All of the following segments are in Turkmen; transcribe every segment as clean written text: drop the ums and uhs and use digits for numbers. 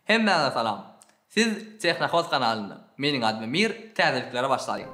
Hemmene salam. Siz Texnakoz kanalını, menin adım Mir, təzəliklere başlayın.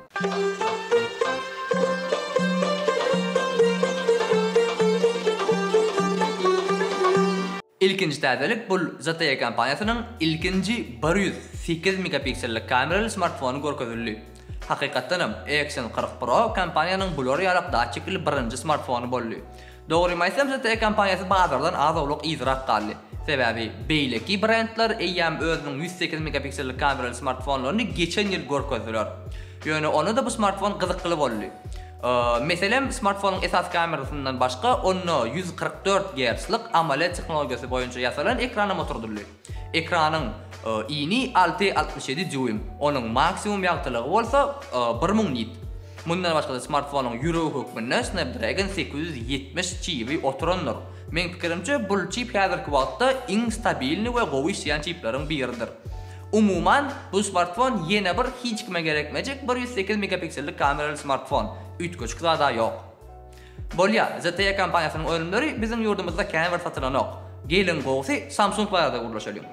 İlkinci təzəlik bu ZTE kampanyasının ilkinci 108 megapiksellik kameralı smartfonu görkezildi. Hakikatdanım Action 40 Pro kampaniyanın blurriyalıq datçikli birinci smartfonu boldu. Doğru maysam ZTE kampanyası bazardan az oluq izraq qaldı. Sebebi beyleki brandlar eyyam özünün 108 megapiksellik kameralı smartfonlarını geçen yıl görkezdiler. Yani onu da bu smartfon kızıklı boldu. Mesela smartfonun esas kamerasından başka onu 144 Hz'lik AMOLED teknolojisi boyunca yasalan ekranı motordurlu. Ekranın eni 667 düym, onun maksimum yakıtlığı olsa 1000 nit. Bundan başka da smartfonun yüreği hükmünde Snapdragon 870 çipi oturanlar. Men fikrimce bu çip hazırki vaqtda eng stabilni ve qo'y işleyen çiplerin biridir. Umuman bu smartfon yine bir hiç kime gerekmeyecek 108 megapiksellik kameralı smartfon. Ütköçük da yok. Bolya, ZTE kampanyasının önümleri bizim yurdumuzda kamera satılan yok. Gelin qoğusi Samsung'lara da uğraşalım.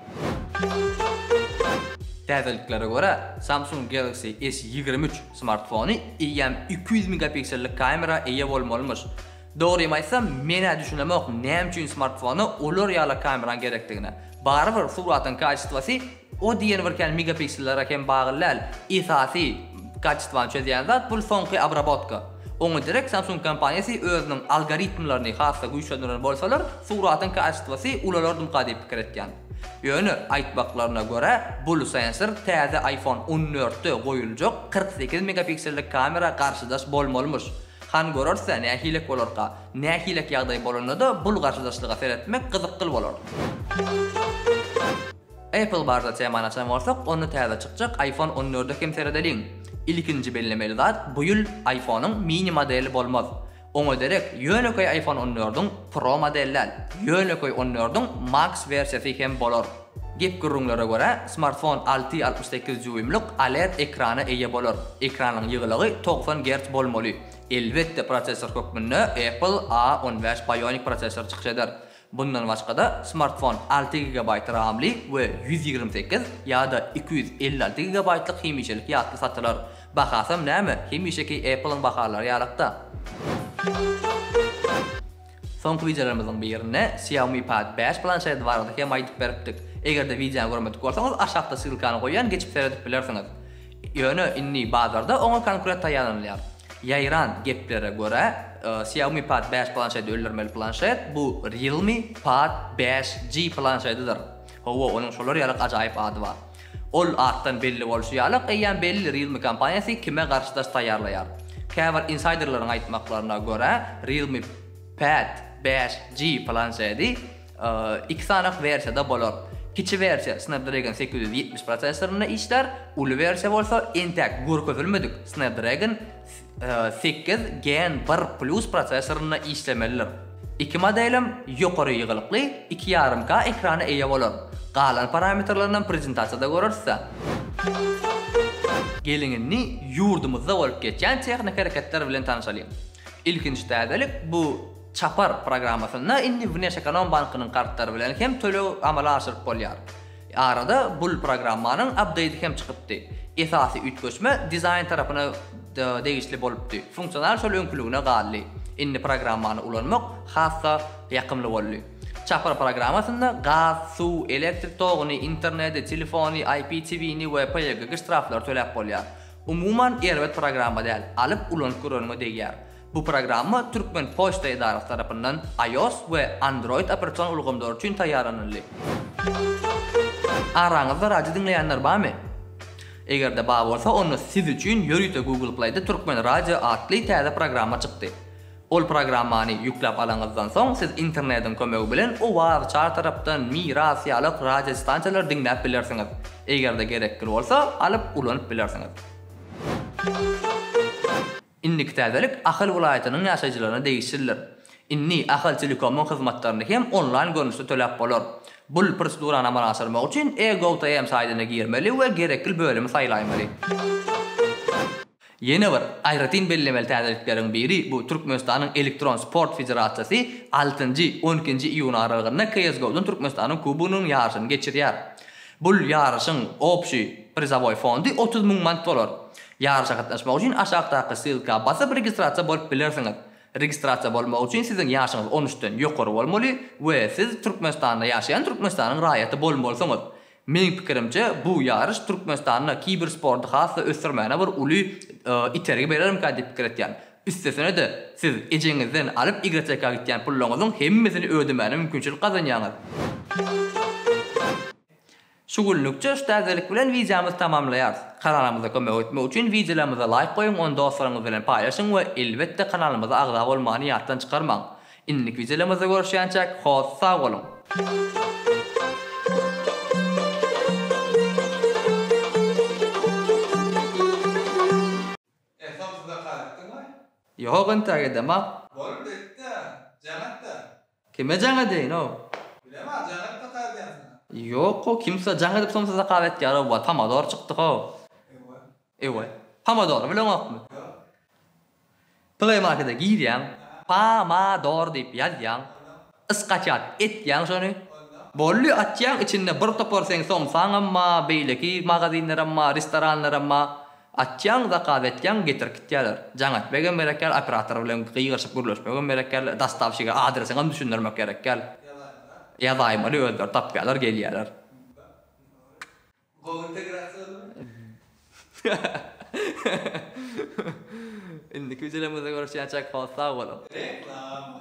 Təzəliklere göre Samsung Galaxy S23 smartfonu iyem 200 megapiksellik kamera eye olmalımış. Doğru emaysam mena düşünemek nem üçün smartfonu olur yala kameran gerektiğine. Barıvır suratın kaçtıvası o diyen varken megapiksellere hem bağlılar esası kaçtıvan çözeyen zat bu sonki abrabotka. Onu direkt Samsung kampanyası özünün algoritmlarını hasta güçlendiren bolsalar suratın kaçtıvası ulalardım kadip fikir etken. Yani aytbaqlarına göre bu sensor təzə iPhone 14'te koyulacak 48 megapiksellik kamera karşıdaş bolmalımış. Han görürse ne hilek olurqa, ne hilek yağday bolunu da bu karşıdaşlığa seyretmek kızıqlı olur. Apple barda temanasına varsak onu təzə çıkacak iPhone 14'de kim seyredelim. İlkinci belirlemeli zat bu yıl iPhone'un mini modeli bolmaz. Onu direkt yönököy iPhone 14'ün Pro modeller, yönököy 14'ün Max versiyası hem bolor. Gep gürünlere göre smartphone 668 düymlük OLED ekranı eye bolor. Ekranın yığılığı 90 Hz bolmalı. Elbette prosesör hükmünde Apple A15 Bionic prosesör çıkışıdır. Bundan başka da smartphone 6 GB RAM'li ve 128 ya da 256 GB'lık hemişelik yatlı satılır. Bakasam näme? Hemişeki Apple'ın bakarları yalıqda. Son videolarımızın birine Xiaomi Pad 5 planşeti vardı hem aytıp beriptik. Eğer de videonu görmedik olsanız aşağıda sılkanı koyan geçip seyredip bilirsiniz. Yani inni bazarda ona konkurent tayanırlar. Yayran geplere göre Xiaomi Pad 5 planşeti öldürmeli planşet bu Realme Pad 5G planşetidir. Hova onun şolar yalık acayip adı var. Ol attan belli oluşu yalık eyyem belli Realme kampanyası kime karşıdaş tayarlayar. Kavar insiderların aytmaklarına göre Realme Pad 5G planşeti iki sanak versiyada bolor. Kiçi versiya Snapdragon 870 prosesoruna işler, ulu versiya olsa intak görkezilmedik Snapdragon 8 Gen 1 Plus prosesoruna işlemelidir. İki modelim yukarı yığılıqlı 2.5K ekranı eye bolor. Qalan parametrlarından prezentasyada görürse. Gelinini yurdumuzda olup geçen texnik hareketler bilen tanışalım. İlkinci təzəlik bu Çapar programmasında indi Vnesh Ekonom Bankının kartları bilen hem tölev amala aşırıp bolyar. Arada bu programmanın update'i hem çıkıptı. Esası ütköçme dizayn tarafına değişli boluptu. Funksiyonel şol önkülüğüne qallı. Indi programmanı ulanmak hassa yakımlı bollu. Çapar programmasında gaz, su, elektrik toğunu, interneti, telefonu, IPTV'ni ve PGG straflar tölep bolyar. Umuman elbet programma değil, alıp ulanıp kurulunu değer. Bu programma Türkmen Poçta İdarası tarafından iOS ve Android operasyon uygulamaları için tayarlanılı. Aranızda radyo dinleyenler var mı? Eğer de bağ olsa onu siz için yürüyte Google Play'de Türkmen Radyo adlı təzə programma çıktı. Ol programmanı yüklep alınızdan son siz internetin kömegi bilen o varçar taraftan mirasiyalık radyo stansiyalar dinlep bilirsiniz. Eğer de gerekli olsa alıp ulanıp bilirsiniz. İnnik təzəlik Axıl vilayetinin yaşayıcılarına değişirilir. İnni Axıl Telekom'un hizmetlerini hem online görünüşte tölep bolor. Bu prosedurana manaşırmak için e-Gov.am saytına girmeli ve gerekli bölümü sayılaymalı. Yeni bir ayrıtin belirlemeli təzəliklerin biri bu Türkmenistan'ın Elektron Sport Federasyası 6-12 iyun aralığında CSGO'dan Türkmenistan'ın kubunun yarışını geçiriyor. Bul yarışın opşi prizavoy fondi 30.000 manat dolar. Yarışa katnaşmak üçün aşağıdaki ssilka basıp registrasiya bolup bilersiniz. Registrasiya bolmak üçün sizin yaşınız 13-den ýokary bolmaly we siz Türkmenistanda ýaşaýan Türkmenistanyň raýaty bolmalysyňyz. Meň pikirimçe bu yarış Türkmenistanyň kibersporty hasy ösürmäne bir uly itergi bererim ka diýip pikir etýän. Üstesine de siz ejeňizden alyp YTK gitýän pullaryňyzyň hemmesini ödemäne mümkinçilik gazanýaňyz. Şugulnukça üstadlyk bilen wiziýamyzy tamamlaýarys. Kanalymyza kömek etmek üçin wiziýalarymyza like goýun, onu dostlaryňyz bilen paýlaşyň we elbetde kanalymyza agza bolmany ýatdan çykarmaň. Inlik wiziýalarymyza görüşýänçek hoş sag bolun. Yok enta gedema. Bolup bitti. Janatda. Kime jaňa deýin o? Bilemem janatda kaldyňyzy. Yok o kimse jaňa dep somsa zakavet ýara bu tamador çykdyk o. Ewa. Pamador bilen okmy? Play Market'e girýän, pamador diýip ýazýan. Iskaçat etýän şonu. Bolly atýan içinde bir topor sen somsaň amma beýleki magazinler amma restoranlar amma atýan zakavetýan getirip gitýärler. Jaňat begen berekler operator bilen gyýyşyp görüşmegen berekler dastavşyga adresini düşündirmek gerekkel. Ýazaýym öyle öldür tapýarlar gelýärler. Bu integrasiýa. Indi küçülemizde görüşýänçek hoş sag bolun. Reklam.